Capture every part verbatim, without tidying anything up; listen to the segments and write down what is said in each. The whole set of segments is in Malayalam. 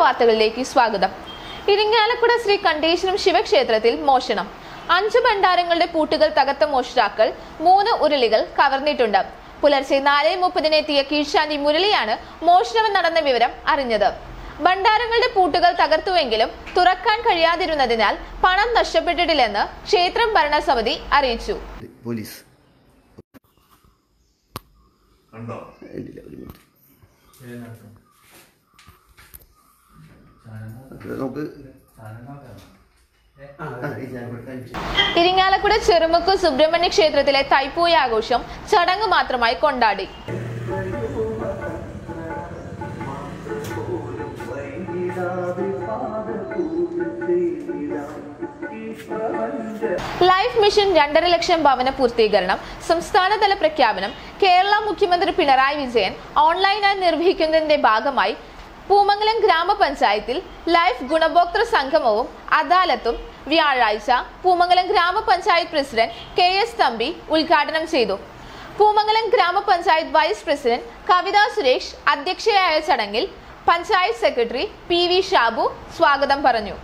വാർത്തകളിലേക്ക് സ്വാഗതം. ഇരിങ്ങാലക്കുട ശ്രീ കണ്ടീശ്വരം ശിവക്ഷേത്രത്തിൽ മോഷണം. അഞ്ചു ഭണ്ഡാരങ്ങളുടെ പൂട്ടുകൾ തകർത്ത മോഷ്ടാക്കൾ മൂന്ന് ഉരുളികൾ കവർന്നിട്ടുണ്ട്. പുലർച്ചെ നാല് മുപ്പതിന് എത്തിയ കീഴ്ശാന്തി മുരളിയാണ് മോഷണം നടന്ന വിവരം അറിഞ്ഞത്. ഭണ്ഡാരങ്ങളുടെ പൂട്ടുകൾ തകർത്തുവെങ്കിലും തുറക്കാൻ കഴിയാതിരുന്നതിനാൽ പണം നഷ്ടപ്പെട്ടിട്ടില്ലെന്ന് ക്ഷേത്രം ഭരണസമിതി അറിയിച്ചു. പോലീസ് ഇരിങ്ങാലക്കുട ചെറുമുക്ക് സുബ്രഹ്മണ്യ ക്ഷേത്രത്തിലെ തൈപ്പൂയ ആഘോഷം ചടങ്ങ് മാത്രമായി കൊണ്ടാടി. ലൈഫ് മിഷൻ രണ്ടര ലക്ഷം ഭവന പൂർത്തീകരണം സംസ്ഥാനതല പ്രഖ്യാപനം കേരള മുഖ്യമന്ത്രി പിണറായി വിജയൻ ഓൺലൈനായി നിർവഹിക്കുന്നതിന്റെ ഭാഗമായി പൂമംഗലം ഗ്രാമപഞ്ചായത്തിൽ ലൈഫ് ഗുണഭോക്തൃ സംഗമവും അദാലത്തും വ്യാഴാഴ്ച പൂമംഗലം ഗ്രാമപഞ്ചായത്ത് പ്രസിഡന്റ് കെ എസ് തമ്പി ഉദ്ഘാടനം ചെയ്തു. പൂമംഗലം ഗ്രാമപഞ്ചായത്ത് വൈസ് പ്രസിഡന്റ് കവിത സുരേഷ് അധ്യക്ഷയായ ചടങ്ങിൽ panchayat secretary P V Shabu സ്വാഗതം പറഞ്ഞു.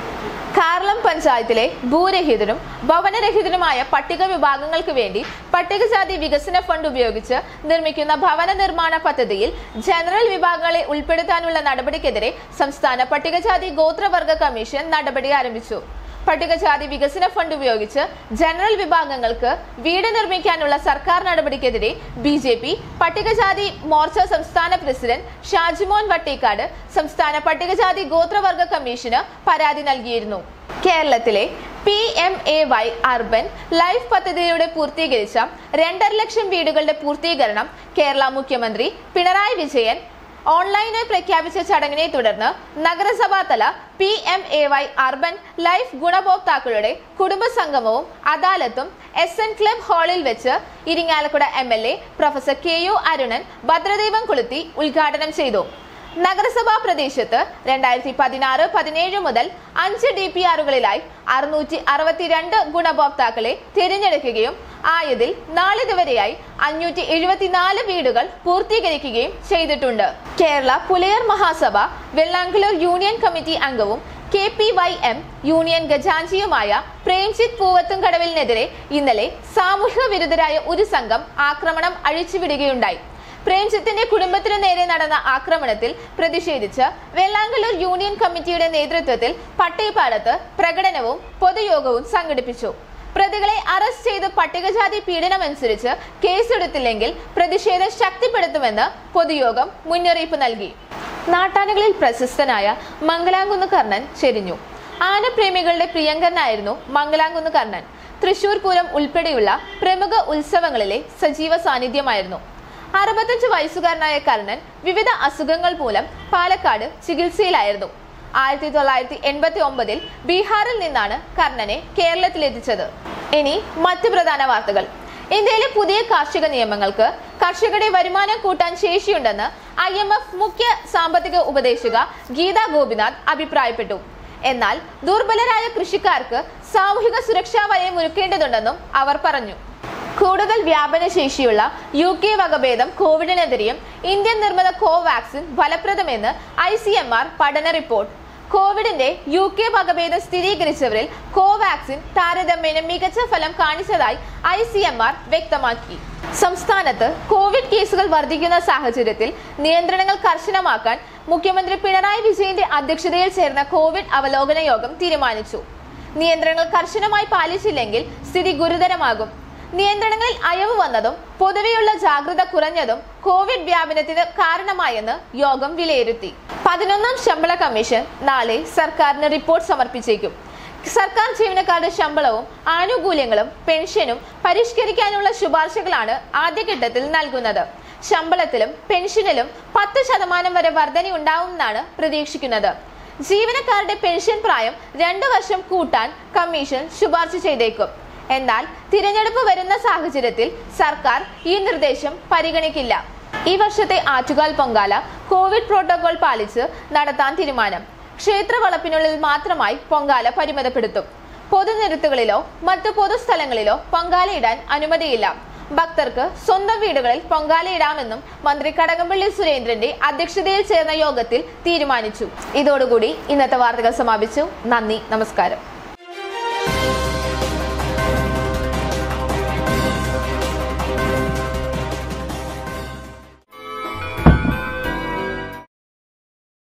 കാർളം പഞ്ചായത്തിലെ ഭൂരഹിതരും ഭവനരഹിതരുമായ പട്ടിക വിഭാഗങ്ങൾക്ക് വേണ്ടി പട്ടികജാതി വികസന ഫണ്ട് ഉപയോഗിച്ച് നിർമ്മിക്കുന്ന ഭവന നിർമ്മാണ പദ്ധതിയിൽ ജനറൽ വിഭാഗങ്ങളെ ഉൾപ്പെടുത്താനുള്ള നടപടിക്കെതിരെ സംസ്ഥാന പട്ടികജാതി ഗോത്രവർഗ കമ്മീഷൻ നടപടി ആരംഭിച്ചു. പട്ടികജാതി വികസന ഫണ്ട് ഉപയോഗിച്ച് ജനറൽ വിഭാഗങ്ങൾക്ക് വീട് നിർമ്മിക്കാനുള്ള സർക്കാർ നടപടിക്കെതിരെ ബി ജെ പി പട്ടികജാതി മോർച്ച സംസ്ഥാന പ്രസിഡന്റ് ഷാജിമോൻ വട്ടേക്കാട് സംസ്ഥാന പട്ടികജാതി ഗോത്രവർഗ കമ്മീഷന് പരാതി നൽകിയിരുന്നു. കേരളത്തിലെ P M A Y urban life പദ്ധതിയിലൂടെ പൂർത്തീകരിച്ച രണ്ടര ലക്ഷം വീടുകളുടെ പൂർത്തീകരണം കേരള മുഖ്യമന്ത്രി പിണറായി വിജയൻ ഓൺലൈനായി പ്രഖ്യാപിച്ച ചടങ്ങിനെ തുടർന്ന് നഗരസഭാ തല P M A Y urban life ഗുണഭോക്താക്കളുടെ കുടുംബസംഗമവും അദാലത്തും എസ് എൻ ക്ലബ് ഹാളിൽ വെച്ച് Irinjalakuda M L A professor K U Arunan ഭദ്രദീപം കൊളുത്തി ഉദ്ഘാടനം ചെയ്തു. നഗരസഭാ പ്രദേശത്ത് രണ്ടായിരത്തി പതിനാറ് പതിനേഴ് മുതൽ അഞ്ച് ഡി പി ആറുകളിലായി അറുന്നൂറ്റി അറുപത്തിരണ്ട് ഗുണഭോക്താക്കളെ തിരഞ്ഞെടുക്കുകയും ആയതിൽ നാളിതുവരെയായി അഞ്ഞൂറ്റി എഴുപത്തിനാല് വീടുകൾ പൂർത്തീകരിക്കുകയും ചെയ്തിട്ടുണ്ട്. കേരള പുലയർ മഹാസഭ വെള്ളാങ്കുളൂർ യൂണിയൻ കമ്മിറ്റി അംഗവും K P Y M union ഖജാൻജിയുമായ പ്രേംജിത്ത് പൂവത്തുംകടവിലിനെതിരെ ഇന്നലെ സാമൂഹിക വിരുദ്ധരായ ഒരു സംഘം ആക്രമണം അഴിച്ചുവിടുകയുണ്ടായി. പ്രേംജിത്തിന്റെ കുടുംബത്തിനു നേരെ നടന്ന ആക്രമണത്തിൽ പ്രതിഷേധിച്ച് വെള്ളാങ്കുളൂർ യൂണിയൻ കമ്മിറ്റിയുടെ നേതൃത്വത്തിൽ പട്ടേപ്പാടത്ത് പ്രകടനവും പൊതുയോഗവും സംഘടിപ്പിച്ചു. പ്രതികളെ അറസ്റ്റ് ചെയ്ത് പട്ടികജാതി പീഡനമനുസരിച്ച് കേസെടുത്തില്ലെങ്കിൽ പ്രതിഷേധം ശക്തിപ്പെടുത്തുമെന്ന് പൊതുയോഗം മുന്നറിയിപ്പ് നൽകി. നാട്ടാനകളിൽ പ്രശസ്തനായ മംഗലാംകുന്ന് കർണൻ ചെരിഞ്ഞു. ആനപ്രേമികളുടെ പ്രിയങ്കരനായിരുന്നു മംഗലാംകുന്ന് കർണൻ. തൃശൂർ പൂരം ഉൾപ്പെടെയുള്ള പ്രമുഖ ഉത്സവങ്ങളിലെ സജീവ സാന്നിധ്യമായിരുന്നു. അറുപത്തഞ്ച് വയസ്സുകാരനായ കർണൻ വിവിധ അസുഖങ്ങൾ മൂലം പാലക്കാട് ചികിത്സയിലായിരുന്നു. ആയിരത്തി തൊള്ളായിരത്തി എൺപത്തി ഒമ്പതിൽ ബീഹാറിൽ നിന്നാണ് കർണനെ കേരളത്തിലെത്തിച്ചത്. ഇനി മറ്റു പ്രധാന വാർത്തകൾ. ഇന്ത്യയിലെ പുതിയ കാർഷിക നിയമങ്ങൾക്ക് കർഷകരുടെ വരുമാനം കൂട്ടാൻ ശേഷിയുണ്ടെന്ന് ഐ എം എഫ് മുഖ്യ സാമ്പത്തിക ഉപദേശക ഗീത ഗോപിനാഥ് അഭിപ്രായപ്പെട്ടു. എന്നാൽ ദുർബലരായ കൃഷിക്കാർക്ക് സാമൂഹിക സുരക്ഷാ വലയം ഒരുക്കേണ്ടതുണ്ടെന്നും അവർ പറഞ്ഞു. കൂടുതൽ വ്യാപനശേഷിയുള്ള യു കെ വകഭേദം കോവിഡിനെതിരെയും ഇന്ത്യൻ നിർമ്മിത കോവാക്സിൻ ഫലപ്രദമെന്ന് ഐ സി എം ആർ പഠന റിപ്പോർട്ട്. കോവിഡിന്റെ യു കെ വകഭേദം സ്ഥിരീകരിച്ചവരിൽ കോവാക്സിൻ താരതമ്യേന മികച്ച ഫലം കാണിച്ചതായി ഐ സി എം ആർ വ്യക്തമാക്കി. സംസ്ഥാനത്ത് കോവിഡ് കേസുകൾ വർദ്ധിക്കുന്ന സാഹചര്യത്തിൽ നിയന്ത്രണങ്ങൾ കർശനമാക്കാൻ മുഖ്യമന്ത്രി പിണറായി വിജയന്റെ അധ്യക്ഷതയിൽ ചേർന്ന കോവിഡ് അവലോകന യോഗം തീരുമാനിച്ചു. നിയന്ത്രണങ്ങൾ കർശനമായി പാലിച്ചില്ലെങ്കിൽ സ്ഥിതി ഗുരുതരമാകും. നിയന്ത്രണങ്ങളിൽ അയവ് വന്നതും പൊതുവെയുള്ള ജാഗ്രത കുറഞ്ഞതും കോവിഡ് വ്യാപനത്തിന് കാരണമായെന്ന് യോഗം വിലയിരുത്തി. പതിനൊന്നാം ശമ്പള കമ്മീഷൻ നാളെ സർക്കാരിന് റിപ്പോർട്ട് സമർപ്പിച്ചേക്കും. സർക്കാർ ജീവനക്കാരുടെ ശമ്പളവും ആനുകൂല്യങ്ങളും പെൻഷനും പരിഷ്കരിക്കാനുള്ള ശുപാർശകളാണ് ആദ്യഘട്ടത്തിൽ നൽകുന്നത്. ശമ്പളത്തിലും പെൻഷനിലും പത്ത് ശതമാനം വരെ വർധന ഉണ്ടാവുമെന്നാണ് പ്രതീക്ഷിക്കുന്നത്. ജീവനക്കാരുടെ പെൻഷൻ പ്രായം രണ്ടു വർഷം കൂട്ടാൻ കമ്മീഷൻ ശുപാർശ ചെയ്തേക്കും. എന്നാൽ തിരഞ്ഞെടുപ്പ് വരുന്ന സാഹചര്യത്തിൽ സർക്കാർ ഈ നിർദ്ദേശം പരിഗണിക്കില്ല. ഈ വർഷത്തെ ആറ്റുകാൽ പൊങ്കാല കോവിഡ് പ്രോട്ടോകോൾ പാലിച്ച് നടത്താൻ തീരുമാനം. ക്ഷേത്ര വളപ്പിനുള്ളിൽ മാത്രമായി പൊങ്കാല പരിമിതപ്പെടുത്തും. പൊതുനിരത്തുകളിലോ മറ്റു പൊതുസ്ഥലങ്ങളിലോ പൊങ്കാലയിടാൻ അനുമതിയില്ല. ഭക്തർക്ക് സ്വന്തം വീടുകളിൽ പൊങ്കാലയിടാമെന്നും മന്ത്രി കടകംപള്ളി സുരേന്ദ്രന്റെ അധ്യക്ഷതയിൽ ചേർന്ന യോഗത്തിൽ തീരുമാനിച്ചു. ഇതോടുകൂടി ഇന്നത്തെ വാർത്തകൾ സമാപിച്ചു. നന്ദി, നമസ്കാരം.